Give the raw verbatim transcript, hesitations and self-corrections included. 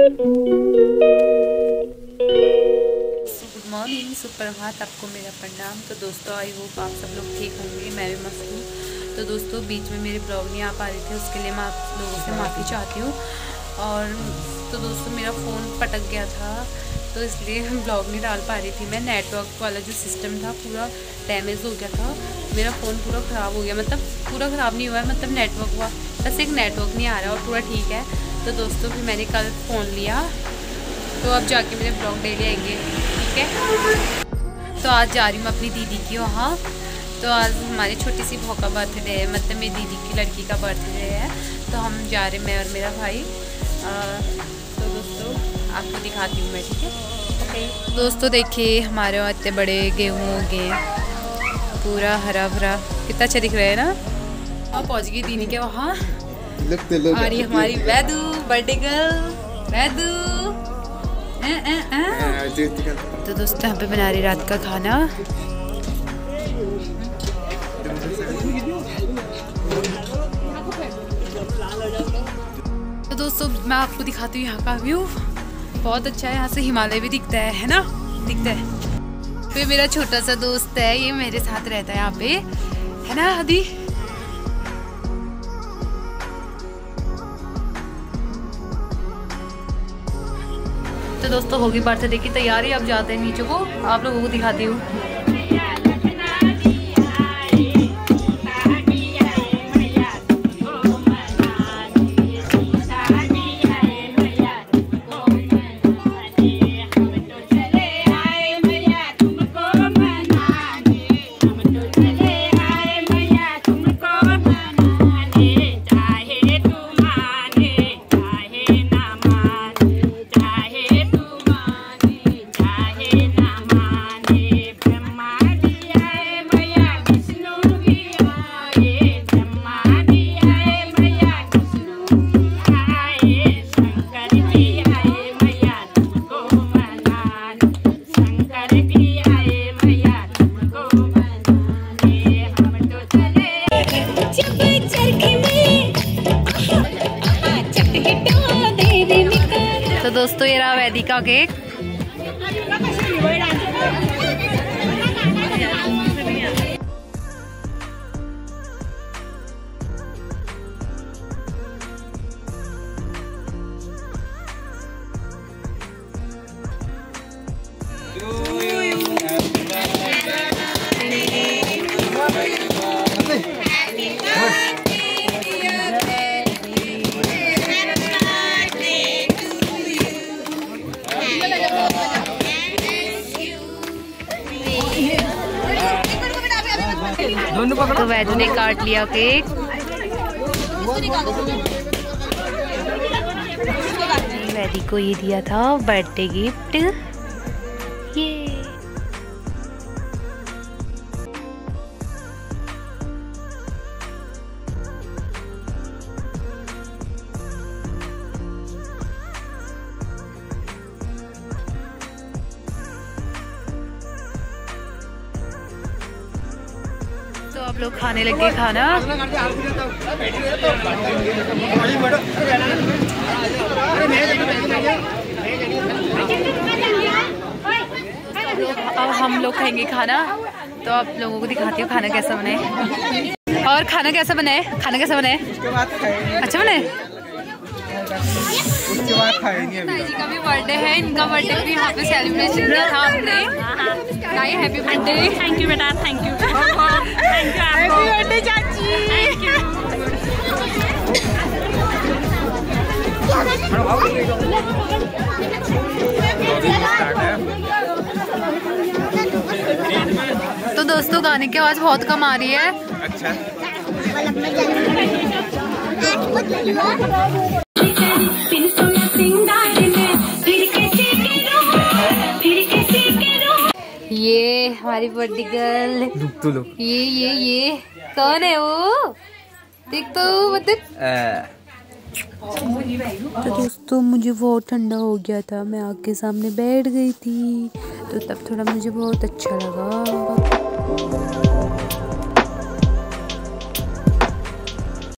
Morning, सुप्रभात, आपको मेरा प्रणाम। तो दोस्तों आई होप आप सब लोग ठीक होंगे, मैं भी मस्त हूँ। तो दोस्तों बीच में मेरे ब्लॉग नहीं आ पा रहे थे, उसके लिए मैं आप लोगों से माफ़ी चाहती हूँ। और तो दोस्तों मेरा फ़ोन पटक गया था, तो इसलिए ब्लॉग नहीं डाल पा रही थी मैं। नेटवर्क वाला जो सिस्टम था पूरा डैमेज हो गया था, मेरा फ़ोन पूरा ख़राब हो गया। मतलब पूरा ख़राब नहीं हुआ है, मतलब नेटवर्क हुआ, बस एक नेटवर्क नहीं आ रहा और पूरा ठीक है। तो दोस्तों फिर मैंने कल फ़ोन लिया, तो अब जाके मेरे ब्लॉग डेली आएंगे, ठीक है। तो आज जा रही हूँ अपनी दीदी की वहाँ। तो आज हमारी छोटी सी बहू का बर्थडे है, मतलब मेरी दीदी की लड़की का बर्थडे है। तो हम जा रहे, मैं और मेरा भाई। आ, तो दोस्तों आपको दिखाती हूँ मैं, ठीक है। ओके दोस्तों देखिए हमारे वहाँ इतने बड़े गेहूँ हो गए, पूरा हरा भरा, कितना अच्छा दिख रहा है ना। अब पहुँच गई दीदी के वहाँ, और ये हमारी वैदू बर्थडे गर्ल वैदू। आ, आ, आ। तो दोस्तों यहाँ पे बना रही रात का खाना। तो दोस्तों मैं आपको दिखाती हूँ यहाँ का व्यू, बहुत अच्छा है। यहाँ से हिमालय भी दिखता है, है ना, दिखता है। फिर मेरा छोटा सा दोस्त है, ये मेरे साथ रहता है यहाँ पे, है ना आदि। तो दोस्तों होगी बर्थडे की तैयारी, अब जाते हैं नीचे को, आप लोगों को दिखाती हूँ। तो दोस्तों ये रहा वैदी का केक। तो वैदू ने काट लिया केक। वैदी को ये दिया था बर्थडे गिफ्ट, ये। तो आप लोग खाने लगे खाना। अब हम लोग खाएंगे खाना, तो आप लोगों को दिखाती हूँ खाना कैसा बने। और खाना कैसा बने, खाना कैसा बने, अच्छा बने। उसके बाद खाएंगे। जी का भी बर्थडे है, इनका बर्थडे भी यहाँ पे सेलिब्रेशन किया था हमने। गाय हैप्पी बर्थडे। थैंक यू बेटा, thank you thank you happy birthday चाची, थैंक यू। तो दोस्तों गाने की आवाज बहुत कम आ रही है। अच्छा ये हमारी बर्थडे गर्ल, ये ये ये कौन है वो, देख तो मतलब। तो दोस्तों मुझे बहुत ठंडा हो गया था, मैं आग के सामने बैठ गई थी, तो तब थोड़ा मुझे बहुत अच्छा लगा।